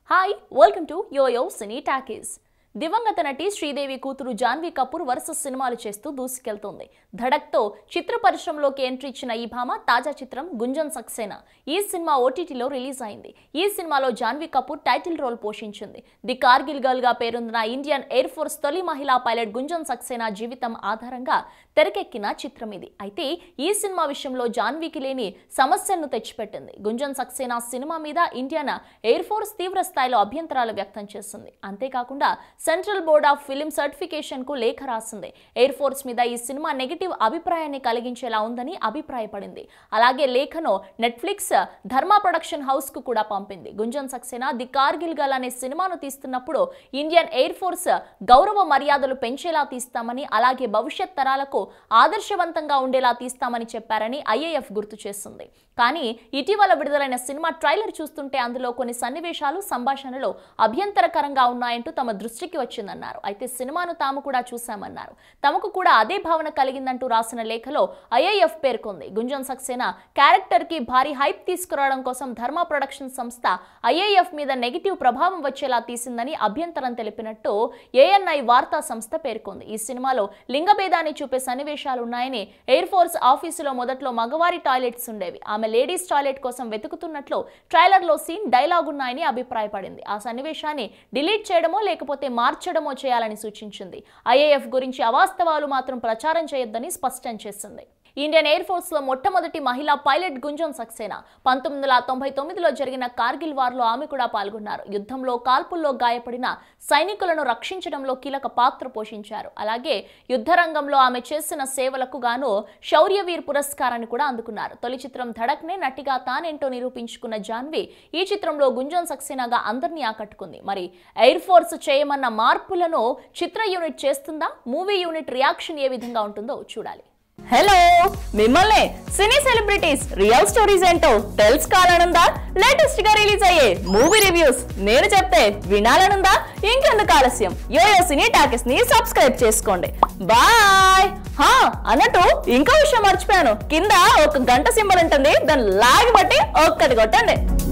Hi, welcome to YOYO Cine Talkies. దివంగత నటి శ్రీదేవి కూతురు జాన్వీ కపూర్ వరుస సినిమాలు చేస్తూ దూసుకెళ్తోంది. ధడక్తో చిత్ర పరిశ్రమలోకి ఎంట్రీ ఇచ్చిన ఈ భామ తాజా చిత్రం గుంజన్ సక్సేనా. ఈ సినిమా ఓటీటీలో రిలీజ్ అయింది. ఈ సినిమాలో జాన్వీ కపూర్ టైటిల్ రోల్ పోషించింది. ది కార్గిల్ గర్ల్ గా పేరొందిన ఇండియన్ ఎయిర్ ఫోర్స్ తొలి మహిళా పైలట్ గుంజన్ సక్సేనా జీవితం ఆధారంగా తెరకెక్కిన చిత్రం ఇది. అయితే ఈ సినిమా విషయంలో జాన్వీకి లేని సమస్యలను తెచ్చిపెట్టింది. గుంజన్ సక్సేనా సినిమా మీద ఇండియన్ ఎయిర్ ఫోర్స్ తీవ్ర స్థాయిలో అభ్యంతరాలు వ్యక్తం చేస్తుంది. అంతేకాకుండా central board of film certification కు లేఖ రాసింది. ఎయిర్ ఫోర్స్ మీద ఈ సినిమా నెగటివ్ అభిప్రాయాన్ని కలిగించేలా ఉందని అభిప్రాయపడింది. అలాగే లేఖను నెట్ఫ్లిక్స్ ధర్మా ప్రొడక్షన్ హౌస్ కు కూడా పంపింది. గుంజన్ సక్సేనా ది కార్గిల్ గర్ల్ అనే సినిమాను తీస్తున్నప్పుడు ఇండియన్ ఎయిర్ ఫోర్స్ గౌరవ మర్యాదలు పెంచేలా తీస్తామని, అలాగే భవిష్యత్ తరాలకు ఆదర్శవంతంగా ఉండేలా తీస్తామని చెప్పారని ఐఏఎఫ్ గుర్తు చేస్తుంది. కానీ ఇటీవల విడుదలైన సినిమా ట్రైలర్ చూస్తుంటే అందులో కొన్ని సన్నివేశాలు, సంభాషణలు అభ్యంతరకరంగా ఉన్నాయంటూ తమ దృష్టికి వచ్చిందన్నారు. అయితే సినిమాను తాము కూడా చూశామన్నారు. తమకు కూడా అదే భావన కలిగిందంటూ రాసిన లేఖలో ఐఏఎఫ్ పేర్కొంది. గుంజన్ సక్సేనా క్యారెక్టర్ కి భారీ హైప్ తీసుకురావడం కోసం ధర్మా ప్రొడక్షన్ సంస్థ ఐఏఎఫ్ మీద నెగిటివ్ ప్రభావం వచ్చేలా తీసిందని అభ్యంతరం తెలిపినట్టు ఏఎన్ఐ వార్తా సంస్థ పేర్కొంది. ఈ సినిమాలో లింగభేదాన్ని చూపే సన్నివేశాలు ఉన్నాయని, ఎయిర్ ఫోర్స్ ఆఫీసులో మొదట్లో మగవారి టాయిలెట్స్ ఉండేవి, ఆమె లేడీస్ టాయిలెట్ కోసం వెతుకుతున్నట్లు ట్రైలర్ లో సీన్ డైలాగ్ ఉన్నాయని అభిప్రాయపడింది. ఆ సన్నివేశాన్ని డిలీట్ చేయడమో లేకపోతే మార్చడమో చేయాలని సూచించింది. ఐఏఎఫ్ గురించి అవాస్తవాలు మాత్రం ప్రచారం చేయొద్దని స్పష్టం చేసింది. ఇండియన్ ఎయిర్ ఫోర్స్ లో మొట్టమొదటి మహిళా పైలట్ గుంజన్ సక్సేనా 1999లో జరిగిన కార్గిల్ వార్ లో ఆమె కూడా పాల్గొన్నారు. యుద్ధంలో కాల్పుల్లో గాయపడిన సైనికులను రక్షించడంలో కీలక పాత్ర పోషించారు. అలాగే యుద్ధ రంగంలో ఆమె చేసిన సేవలకు గాను శౌర్యవీర్ పురస్కారాన్ని కూడా అందుకున్నారు. తొలి చిత్రం ధడక్నే నటిగా తానేంటో నిరూపించుకున్న జాన్వీ ఈ చిత్రంలో గుంజన్ సక్సేనాగా అందరినీ ఆకట్టుకుంది. మరి ఎయిర్ ఫోర్స్ చేయమన్న మార్పులను చిత్ర యూనిట్ చేస్తుందా? మూవీ యూనిట్ రియాక్షన్ ఏ విధంగా ఉంటుందో చూడాలి. హలో, మిమ్మల్ని సినీ సెలబ్రిటీస్ రియల్ స్టోరీస్ ఏంటో తెలుసుకోవాలనుందా? లేటెస్ట్ గా రిలీజ్ అయ్యే మూవీ రివ్యూస్ నేను చెప్తే వినాలనుందా? ఇంకెందుకు ఆలస్యం, యోయో సినీ టాకీస్ ని సబ్స్క్రైబ్ చేసుకోండి. బాయ్. అన్నట్టు ఇంకో విషయం మర్చిపోయాను, కింద ఒక గంట సింబల్ ఉంటుంది, దాన్ని లాగి బట్టి ఒక్కటి కొట్టండి.